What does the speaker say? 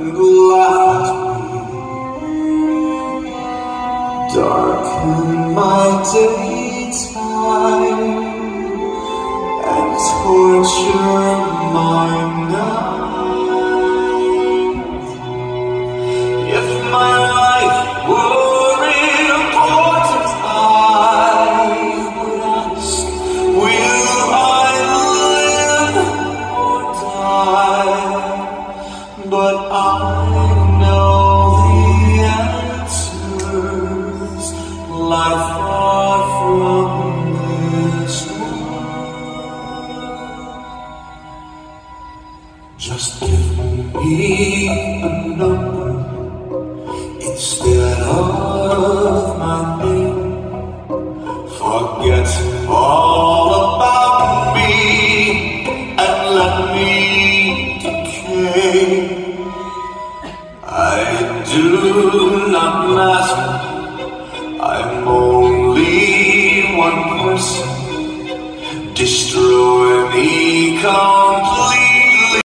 and laugh at me, darken my daytime and torture my night. If my life were important, I would ask, will I live or die? But I know the answers lie far from this world. Just give me a number instead of my name. Forget all about me and let me decay. I do not matter, I'm only one person. Destroy me completely.